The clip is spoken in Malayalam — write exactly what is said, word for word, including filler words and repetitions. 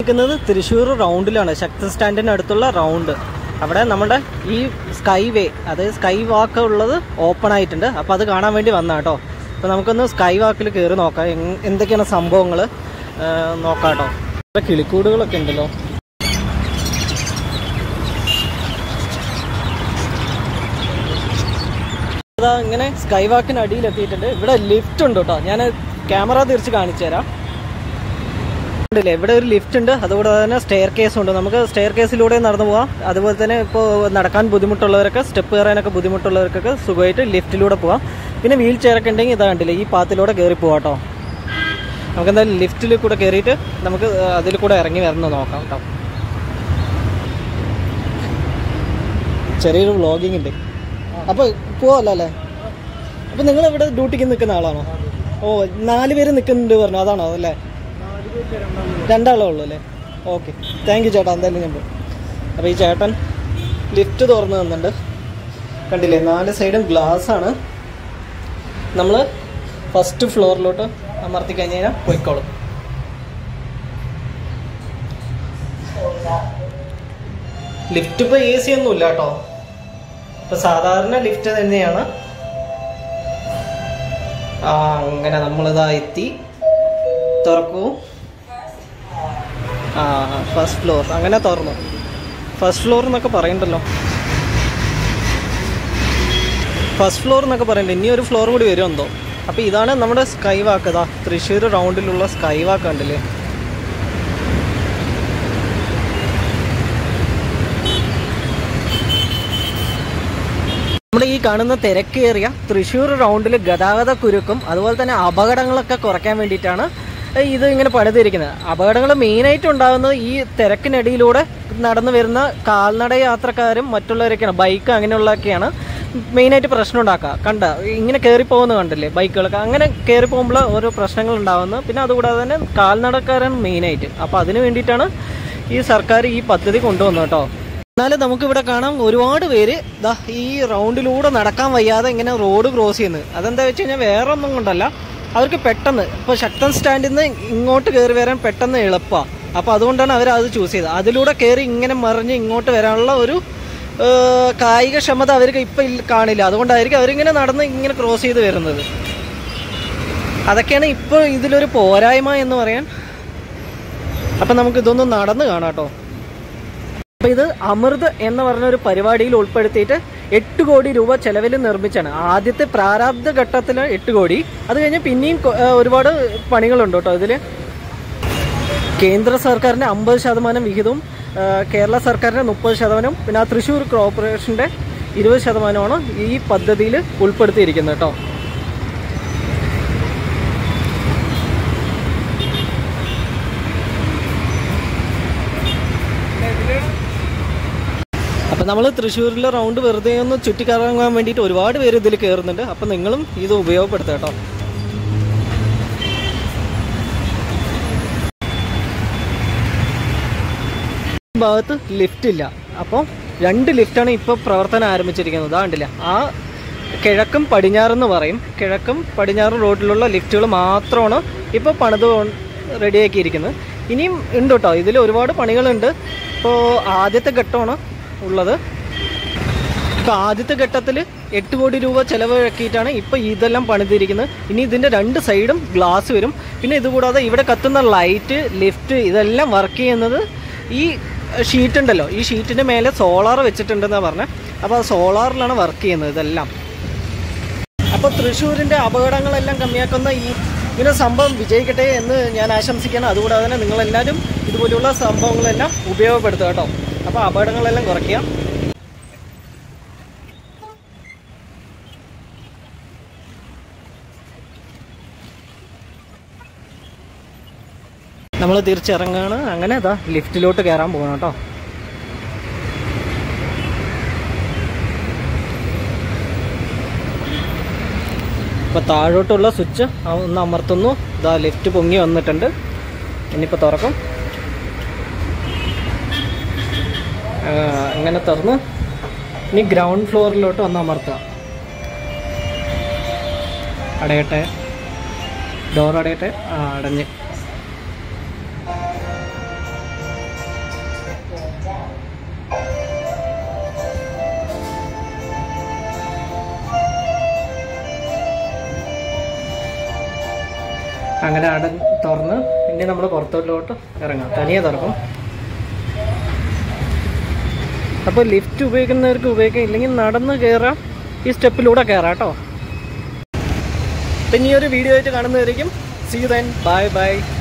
തൃശ്ശൂർ റൗണ്ടിലാണ്, ശക്തി സ്റ്റാൻഡിന് അടുത്തുള്ള റൗണ്ട്. അവിടെ നമ്മുടെ ഈ സ്കൈ വേ, അതായത് സ്കൈ വാക്ക് ഉള്ളത് ഓപ്പൺ ആയിട്ടുണ്ട്. അപ്പോൾ അത് കാണാൻ വേണ്ടി വന്ന കേട്ടോ. അപ്പോൾ നമുക്കൊന്ന് സ്കൈ വാക്കിൽ കയറി നോക്കാം, എന്തൊക്കെയാണ് സംഭവങ്ങൾ നോക്കാം കേട്ടോ. ഇവിടെ കിളിക്കൂടുകളൊക്കെ ഉണ്ടല്ലോ. അതാ ഇങ്ങനെ സ്കൈ വാക്കിന് അടിയിലെത്തിയിട്ടുണ്ട്. ഇവിടെ ലിഫ്റ്റ് ഉണ്ട് കേട്ടോ, ഞാൻ ക്യാമറ തിരിച്ച് കാണിച്ചു തരാം. ഉണ്ടല്ലേ, ഇവിടെ ഒരു ലിഫ്റ്റ് ഉണ്ട്, അതുകൂടാതെ തന്നെ സ്റ്റെയർ കേസ് ഉണ്ട്. നമുക്ക് സ്റ്റെയർ കേസിലൂടെ നടന്നു പോകാം. അതുപോലെ തന്നെ ഇപ്പോൾ നടക്കാൻ ബുദ്ധിമുട്ടുള്ളവരൊക്കെ, സ്റ്റെപ്പ് കയറാനൊക്കെ ബുദ്ധിമുട്ടുള്ളവർക്കൊക്കെ സുഖമായിട്ട് ലിഫ്റ്റിലൂടെ പോകാം. പിന്നെ വീൽ ചെയറൊക്കെ ഉണ്ടെങ്കിൽ ഇതാ കണ്ടില്ലേ, ഈ പാത്തിലൂടെ കയറി പോകാം കേട്ടോ. നമുക്ക് എന്തായാലും ലിഫ്റ്റിൽ കൂടെ കയറിയിട്ട് നമുക്ക് അതിൽ കൂടെ ഇറങ്ങി വരുന്നത് നോക്കാം കേട്ടോ. ചെറിയൊരു വ്ളോഗിങ് ഉണ്ട്. അപ്പോൾ പോവല്ലോ അല്ലേ? അപ്പോൾ നിങ്ങൾ ഇവിടെ ഡ്യൂട്ടിക്ക് നിൽക്കുന്ന ആളാണോ? ഓ, നാല് പേര് നിൽക്കുന്നുണ്ട് പറഞ്ഞു, അതാണോ അല്ലേ? രണ്ടാളേ ഉള്ളൂ അല്ലേ? ഓക്കെ, താങ്ക് യു ചേട്ടാ. എന്തായാലും ഞാൻ പോയി. അപ്പോൾ ഈ ചേട്ടൻ ലിഫ്റ്റ് തുറന്ന് തന്നിട്ടുണ്ട്, കണ്ടില്ലേ, നാല് സൈഡും ഗ്ലാസ് ആണ്. നമ്മൾ ഫസ്റ്റ് ഫ്ലോറിലോട്ട് അമർത്തി കഴിഞ്ഞ് കഴിഞ്ഞാൽ പോയിക്കോളും. ലിഫ്റ്റ് ഇപ്പോൾ എ സി ഒന്നും ഇല്ല കേട്ടോ, ഇപ്പൊ സാധാരണ ലിഫ്റ്റ് തന്നെയാണ്. ആ അങ്ങനെ നമ്മളിതാ എത്തി, തുറക്കൂ. ആ ഫസ്റ്റ് ഫ്ലോർ, അങ്ങനെ തുറന്നു. ഫസ്റ്റ് ഫ്ലോർ എന്നൊക്കെ പറയണ്ടല്ലോ, ഫസ്റ്റ് ഫ്ലോർ എന്നൊക്കെ പറയണ്ട. ഇനി ഒരു ഫ്ലോർ കൂടി വരും എന്തോ. അപ്പോൾ ഇതാണ് നമ്മുടെ സ്കൈ വാക്ക്. ഇതാ തൃശ്ശൂർ റൗണ്ടിലുള്ള സ്കൈ വാക്ക് ഉണ്ടല്ലേ. നമ്മുടെ ഈ കാണുന്ന തിരക്കേറിയ തൃശ്ശൂർ റൗണ്ടിൽ ഗതാഗത കുരുക്കും അതുപോലെ തന്നെ അപകടങ്ങളൊക്കെ കുറയ്ക്കാൻ വേണ്ടിയിട്ടാണ് ഇത് ഇങ്ങനെ പണിതിരിക്കുന്നത്. അപകടങ്ങൾ മെയിനായിട്ട് ഉണ്ടാകുന്നത് ഈ തിരക്കിനിടയിലൂടെ നടന്നു വരുന്ന കാൽനട യാത്രക്കാരും മറ്റുള്ളവരൊക്കെയാണ്. ബൈക്ക് അങ്ങനെയുള്ളതൊക്കെയാണ് മെയിനായിട്ട് പ്രശ്നം ഉണ്ടാക്കുക. കണ്ട ഇങ്ങനെ കയറിപ്പോകുന്നത് കണ്ടില്ലേ, ബൈക്കുകളൊക്കെ അങ്ങനെ കയറി പോകുമ്പോൾ ഓരോ പ്രശ്നങ്ങൾ ഉണ്ടാകുന്നത്. പിന്നെ അതുകൂടാതെ തന്നെ കാൽനടക്കാരാണ് മെയിനായിട്ട്. അപ്പോൾ അതിന് വേണ്ടിയിട്ടാണ് ഈ സർക്കാർ ഈ പദ്ധതി കൊണ്ടുവന്നത് കേട്ടോ. എന്നാലും നമുക്കിവിടെ കാണാം ഒരുപാട് പേര് ദാ ഈ റൗണ്ടിലൂടെ നടക്കാൻ വയ്യാതെ ഇങ്ങനെ റോഡ് ക്രോസ് ചെയ്യുന്നത്. അതെന്താ വെച്ച് കഴിഞ്ഞാൽ വേറെ ഒന്നും കൊണ്ടല്ല, അവർക്ക് പെട്ടെന്ന് ഇപ്പോൾ ശക്തൻ സ്റ്റാൻഡിൽ നിന്ന് ഇങ്ങോട്ട് കയറി വരാൻ പെട്ടെന്ന് എളുപ്പമാണ്. അപ്പോൾ അതുകൊണ്ടാണ് അവർ അത് ചൂസ് ചെയ്തത്. അതിലൂടെ കയറി ഇങ്ങനെ മറിഞ്ഞ് ഇങ്ങോട്ട് വരാനുള്ള ഒരു കായിക ക്ഷമത അവർക്ക് ഇപ്പം കാണില്ല. അതുകൊണ്ടായിരിക്കും അവരിങ്ങനെ നടന്ന് ഇങ്ങനെ ക്രോസ് ചെയ്ത് വരുന്നത്. അതൊക്കെയാണ് ഇപ്പോൾ ഇതിലൊരു പോരായ്മ എന്ന് പറയാൻ. അപ്പം നമുക്ക് ഇതൊന്നും നടന്ന് കാണാം കേട്ടോ. അപ്പോൾ ഇത് അമൃത് എന്ന് പറഞ്ഞൊരു പരിപാടിയിൽ ഉൾപ്പെടുത്തിയിട്ട് എട്ട് കോടി രൂപ ചെലവിൽ നിർമ്മിച്ചാണ്. ആദ്യത്തെ പ്രാരബ്ധ ഘട്ടത്തിൽ എട്ട് കോടി, അത് കഴിഞ്ഞ് പിന്നെയും ഒരുപാട് പണികളുണ്ട് കേട്ടോ ഇതിൽ. കേന്ദ്ര സർക്കാരിൻ്റെ അമ്പത് ശതമാനം വിഹിതവും കേരള സർക്കാരിൻ്റെ മുപ്പത് ശതമാനം പിന്നെ ആ തൃശ്ശൂർ കോർപ്പറേഷൻ്റെ ഇരുപത് ശതമാനമാണ് ഈ പദ്ധതിയിൽ ഉൾപ്പെടുത്തിയിരിക്കുന്നത് കേട്ടോ. അപ്പം നമ്മൾ തൃശ്ശൂരിലെ റൗണ്ട് വെറുതെ ഒന്ന് ചുറ്റിക്കറങ്ങാൻ വേണ്ടിയിട്ട് ഒരുപാട് പേര് ഇതിൽ കയറുന്നുണ്ട്. അപ്പം നിങ്ങളും ഇത് ഉപയോഗപ്പെടുത്തുക കേട്ടോ. ഈ ഭാഗത്ത് ലിഫ്റ്റ് ഇല്ല. അപ്പോൾ രണ്ട് ലിഫ്റ്റാണ് ഇപ്പോൾ പ്രവർത്തനം ആരംഭിച്ചിരിക്കുന്നത്. അതാണ്ടില്ല, ആ കിഴക്കും പടിഞ്ഞാറെന്ന് പറയും, കിഴക്കും പടിഞ്ഞാറും റോഡിലുള്ള ലിഫ്റ്റുകൾ മാത്രമാണ് ഇപ്പോൾ പണിത് റെഡിയാക്കിയിരിക്കുന്നത്. ഇനിയും ഉണ്ട് കേട്ടോ, ഇതിൽ ഒരുപാട് പണികളുണ്ട്. ഇപ്പോൾ ആദ്യത്തെ ഘട്ടമാണ് ഉള്ളത്. ഇപ്പോൾ ആദ്യത്തെ ഘട്ടത്തിൽ എട്ട് കോടി രൂപ ചിലവാക്കിയിട്ടാണ് ഇപ്പോൾ ഇതെല്ലാം പണിതിരിക്കുന്നത്. ഇനി ഇതിൻ്റെ രണ്ട് സൈഡും ഗ്ലാസ് വരും. പിന്നെ ഇതുകൂടാതെ ഇവിടെ കത്തുന്ന ലൈറ്റ്, ലിഫ്റ്റ് ഇതെല്ലാം വർക്ക് ചെയ്യുന്നത് ഈ ഷീറ്റ് ഉണ്ടല്ലോ, ഈ ഷീറ്റിൻ്റെ മേലെ സോളാർ വെച്ചിട്ടുണ്ടെന്നാണ് പറഞ്ഞത്. അപ്പോൾ ആ സോളാറിലാണ് വർക്ക് ചെയ്യുന്നത് ഇതെല്ലാം. അപ്പോൾ തൃശ്ശൂരിൻ്റെ അപകടങ്ങളെല്ലാം കമ്മിയാക്കുന്ന ഈ ഇങ്ങനെ സംഭവം വിജയിക്കട്ടെ എന്ന് ഞാൻ ആശംസിക്കുകയാണ്. അതുകൂടാതെ തന്നെ നിങ്ങളെല്ലാവരും ഇതുപോലെയുള്ള സംഭവങ്ങളെല്ലാം ഉപയോഗപ്പെടുത്തുക കേട്ടോ. അപ്പോൾ അപകടങ്ങളെല്ലാം കുറയ്ക്കുക. നമ്മൾ തിരിച്ചിറങ്ങുകയാണ്. അങ്ങനെ അതാ ലിഫ്റ്റിലോട്ട് കയറാൻ പോകണം കേട്ടോ. ഇപ്പോൾ താഴോട്ടുള്ള സ്വിച്ച് ഒന്ന് അമർത്തുന്നു. ഇതാ ലിഫ്റ്റ് പൊങ്ങി വന്നിട്ടുണ്ട്. ഇനിയിപ്പോൾ തുറക്കും. അങ്ങനെ തുറന്ന് ഇനി ഗ്രൗണ്ട് ഫ്ലോറിലോട്ട് ഒന്ന് അമർത്തുക. അടയട്ടെ, ഡോർ അടയട്ടെ. ആ അടഞ്ഞ് അങ്ങനെ അട തുറന്ന് ഇനി നമ്മൾ പുറത്തോട്ടിലോട്ട് ഇറങ്ങാം. തനിയെ തുറക്കും. അപ്പോൾ ലിഫ്റ്റ് ഉപയോഗിക്കുന്നവർക്ക് ഉപയോഗിക്കാം, ഇല്ലെങ്കിൽ നടന്ന് കയറാം, ഈ സ്റ്റെപ്പിലൂടെ കയറാം കേട്ടോ. പിന്നെ ഈ ഒരു വീഡിയോ ആയിട്ട് കാണുന്നതായിരിക്കും. See you then. Bye by.